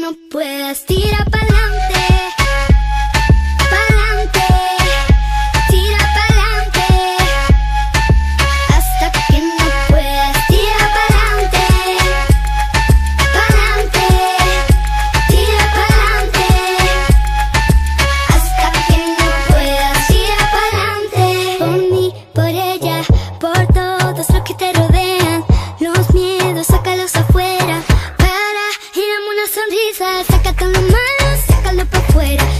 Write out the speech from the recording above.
no puedas, tira pa'lante, pa'lante, tira pa'lante, hasta que no puedas, tira pa'lante, pa'lante, tira pa'lante, hasta que no puedas, tira pa'lante. Por mí, por ella, por todos los que te rodean, los miedos, sácalos afuera. Dame una sonrisa, saca todo lo malo, sácalo para afuera.